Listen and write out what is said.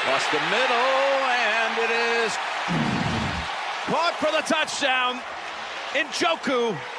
Across the middle, and it is caught for the touchdown. Njoku